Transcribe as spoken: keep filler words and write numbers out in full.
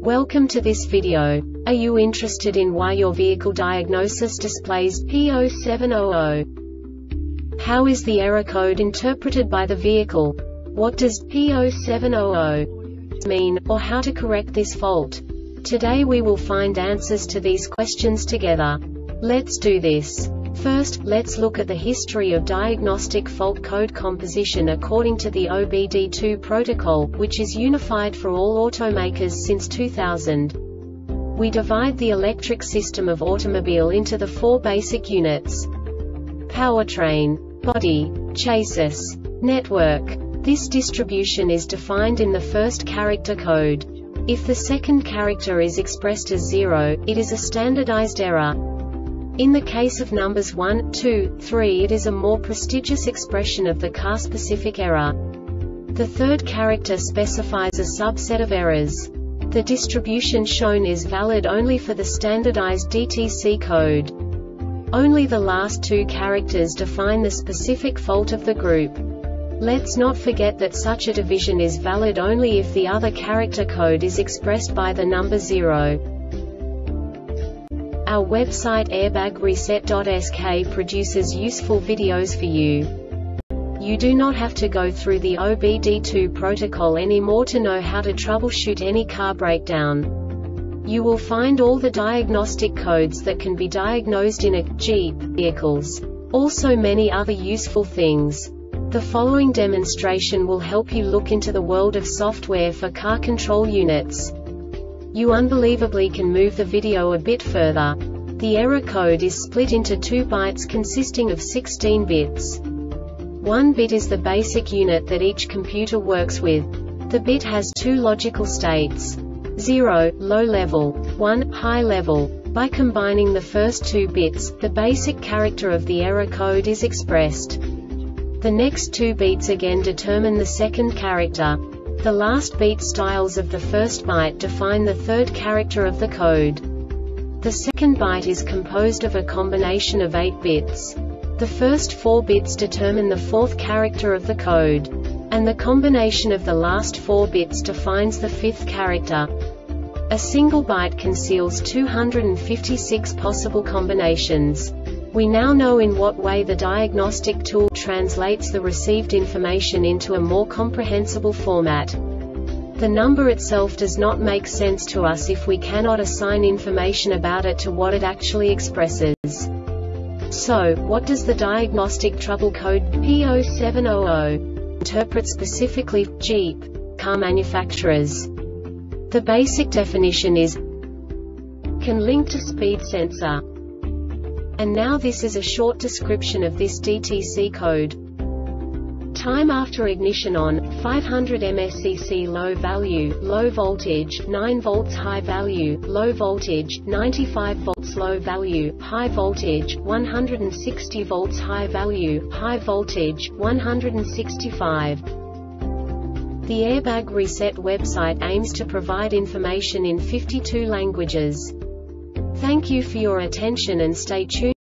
Welcome to this video. Are you interested in why your vehicle diagnosis displays P zero seven zero zero? How is the error code interpreted by the vehicle? What does P zero seven zero zero mean, or how to correct this fault? Today we will find answers to these questions together. Let's do this. First, let's look at the history of diagnostic fault code composition according to the O B D two protocol, which is unified for all automakers since two thousand. We divide the electric system of automobile into the four basic units: powertrain, body, chassis, network. This distribution is defined in the first character code. If the second character is expressed as zero, it is a standardized error. In the case of numbers one, two, three, it is a more prestigious expression of the car-specific error. The third character specifies a subset of errors. The distribution shown is valid only for the standardized D T C code. Only the last two characters define the specific fault of the group. Let's not forget that such a division is valid only if the other character code is expressed by the number zero. Our website airbag reset dot S K produces useful videos for you. You do not have to go through the O B D two protocol anymore to know how to troubleshoot any car breakdown. You will find all the diagnostic codes that can be diagnosed in a Jeep vehicles. Also many other useful things. The following demonstration will help you look into the world of software for car control units. You unbelievably can move the video a bit further. The error code is split into two bytes consisting of sixteen bits. One bit is the basic unit that each computer works with. The bit has two logical states: zero, low level, one, high level. By combining the first two bits, the basic character of the error code is expressed. The next two beats again determine the second character. The last beat styles of the first byte define the third character of the code. The second byte is composed of a combination of eight bits. The first four bits determine the fourth character of the code. And the combination of the last four bits defines the fifth character. A single byte conceals two hundred fifty-six possible combinations. We now know in what way the diagnostic tool translates the received information into a more comprehensible format. The number itself does not make sense to us if we cannot assign information about it to what it actually expresses. So, what does the diagnostic trouble code P zero seven zero zero interpret specifically for Jeep car manufacturers? The basic definition is can link to speed sensor. And now this is a short description of this D T C code. Time after ignition on, five hundred milliamperes low value, low voltage, nine volts high value, low voltage, ninety-five volts low value, high voltage, one hundred sixty volts high value, high voltage, one hundred sixty-five. The Airbag Reset website aims to provide information in fifty-two languages. Thank you for your attention and stay tuned.